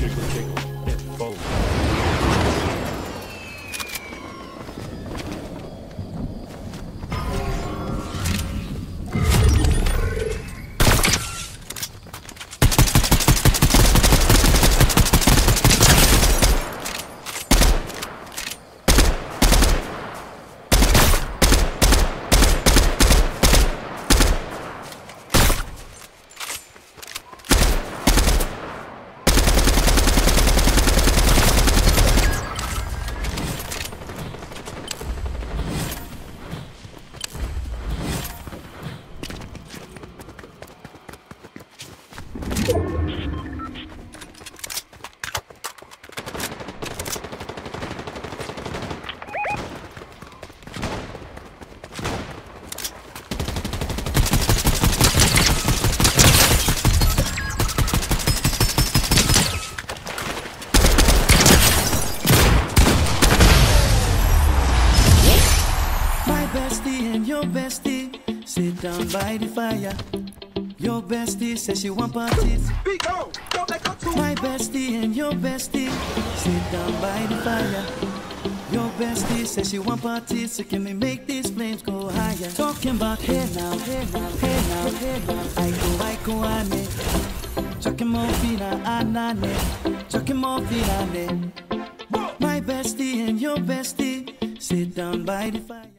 jiggle, jiggle, and fold. Bestie and your bestie sit down by the fire. Your bestie says she want parties. My bestie and your bestie sit down by the fire. Your bestie says she want parties, so can we make these flames go higher? Talking about hey now, hey now, hey now, hey now. I go, ane. Chucking more fina, anane. Chucking more fina, ane. My bestie and your bestie sit down by the fire.